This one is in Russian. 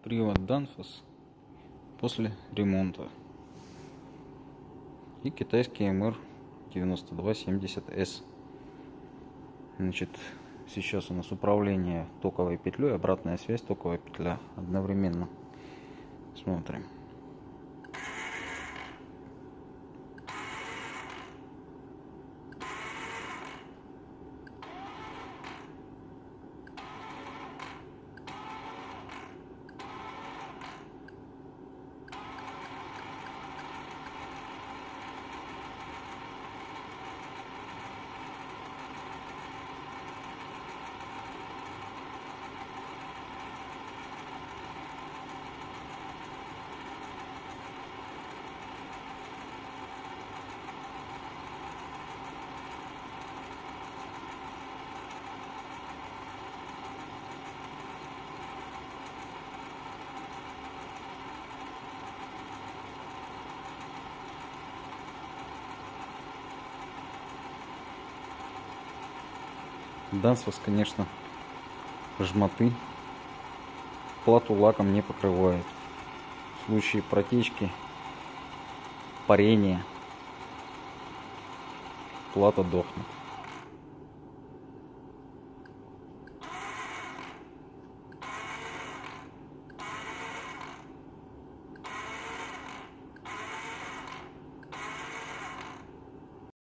Привод Danfoss после ремонта и китайский MR9270S. Значит, сейчас у нас управление токовой петлей, обратная связь, токовая петля одновременно. Смотрим. Danfoss, конечно, жмоты, плату лаком не покрывает. В случае протечки, парения, плата дохнет.